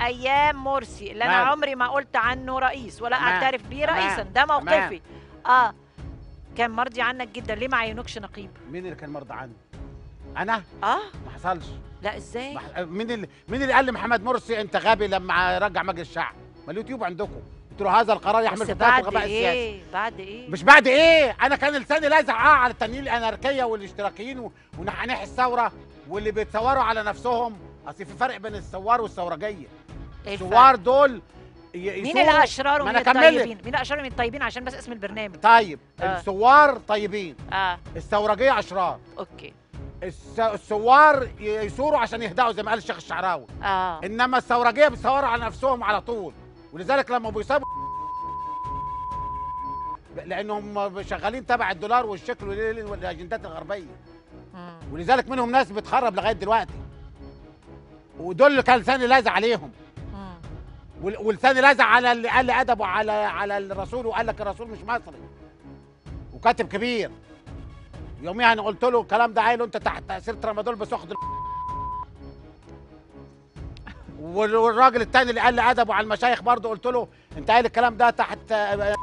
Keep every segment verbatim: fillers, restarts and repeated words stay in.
ايام مرسي اللي انا مال. عمري ما قلت عنه رئيس ولا تمام. اعترف بيه تمام. رئيسا، ده موقفي. اه كان مرضي عنك جدا، ليه ما عينوكش نقيب؟ مين اللي كان مرضى عنه؟ انا؟ اه ما حصلش. لا ازاي؟ مح... مين اللي مين اللي قال لمحمد مرسي انت غبي لما رجع مجلس الشعب؟ ما اليوتيوب عندكم. قلت له هذا القرار يحمل بس فتاة بعد الغباء السياسي. ايه؟ بعد ايه؟ مش بعد ايه؟ انا كان لساني لازع اه على التانيين الاناركيه والاشتراكيين و- ونحانيح الثوره واللي بيتصوروا على نفسهم. اصل في فرق بين الثوار والثورجيه. إيه الفرق؟ الثوار دول ي- مين يثوروا- الاشرار ما ومين انا أكمل لك. الطيبين؟ مين الاشرار ومين الطيبين عشان بس اسم البرنامج؟ طيب آه. الثوار طيبين، اه الثورجيه اشرار. اوكي. الس- الثوار ي- يثوروا عشان يهدأوا زي ما قال الشيخ الشعراوي. اه انما الثورجيه بيتصوروا على نفسهم على طول، ولذلك لما بيصابوا لانهم شغالين تبع الدولار والشكل والليل والاجندات الغربيه، مم. ولذلك منهم ناس بتخرب لغايه دلوقتي. ودول اللي كان لساني لازع عليهم، مم. وال- ولساني لازع على اللي قال ادبه على على الرسول وقال لك الرسول مش مصري وكاتب كبير. يوميها انا قلت له الكلام ده عيل وانت تحت تاثير ترامادول بس واخد ال- وال- والراجل التاني اللي قال لي ادبه على المشايخ برضه قلت له انت قايل الكلام ده تحت.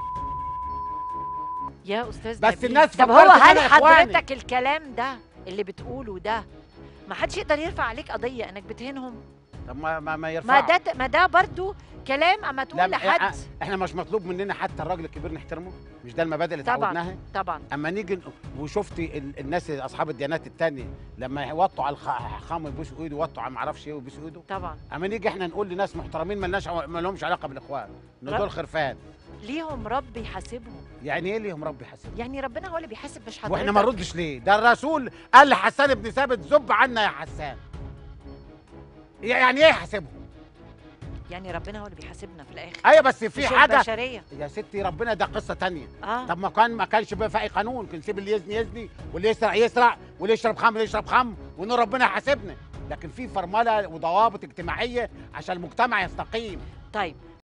يا استاذ بس نبيل. الناس طب فكرت هو إن هل أنا إخواني. حضرتك الكلام ده اللي بتقوله ده ما حدش يقدر يرفع عليك قضيه انك بتهينهم؟ طب ما ما, ما ما يرفعوا. ده ما ده برضو كلام اما تقول لا، لحد. احنا مش مطلوب مننا حتى الراجل الكبير نحترمه؟ مش ده المبادئ اللي طبعا اتعودناها؟ طبعا اما نيجي ن- وشفتي ال- الناس اصحاب الديانات التانية لما يوطوا على الخام يبوسوا ايده، يوطوا على ما اعرفش ايه ويبوسوا ايده. طبعا اما نيجي احنا نقول لناس محترمين مالناش ما لهمش علاقه بالاخوان ان رب- دول خرفان. ليهم رب يحاسبهم، يعني ايه ليهم رب يحاسبهم؟ يعني ربنا هو اللي بيحاسب مش حضرتك. واحنا ما نردش ليه؟ ده الرسول قال لحسان بن ثابت زب عنا يا حسان. يعني ايه يحاسبهم؟ يعني ربنا هو اللي بيحاسبنا في الاخر. ايوه بس في مش حاجه البشريه. يا ستي ربنا ده قصه تانية. اه طب ما كان ما كانش بقى في اي قانون، كان سيب اللي يزني يزني واللي يسرق يسرق واللي يشرب خمر يشرب خمر وان ربنا يحاسبنا. لكن في فرمله وضوابط اجتماعيه عشان المجتمع يستقيم. طيب